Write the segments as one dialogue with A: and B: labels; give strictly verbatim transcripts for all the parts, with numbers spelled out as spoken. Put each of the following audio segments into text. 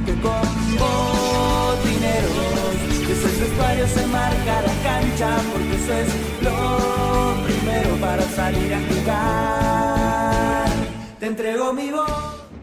A: porque con botineros desde el vestuario se marca la cancha, porque eso es lo primero para salir a jugar. Te entrego mi voz.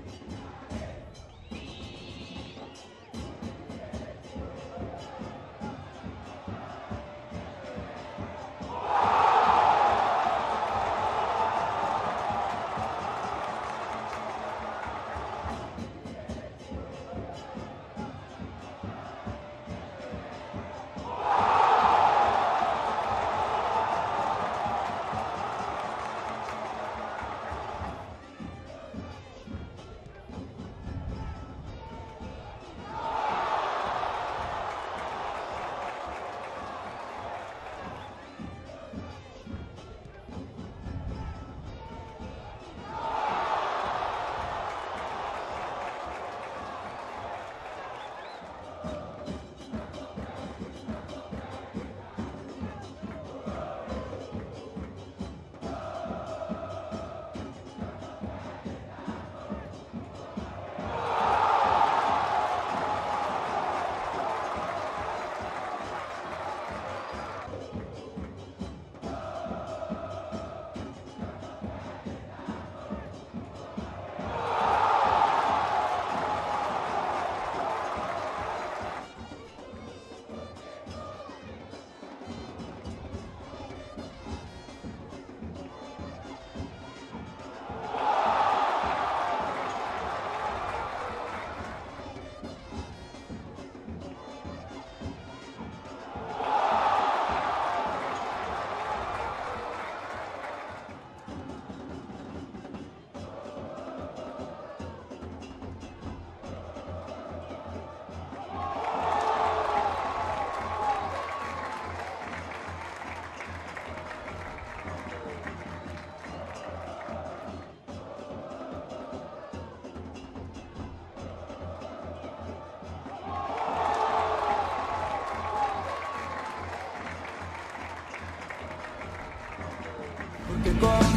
A: Porque con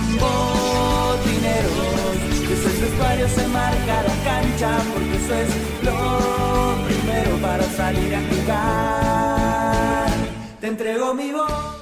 A: botineros desde el vestuario se marca la cancha, porque eso es lo primero para salir a jugar. Te entrego mi voz.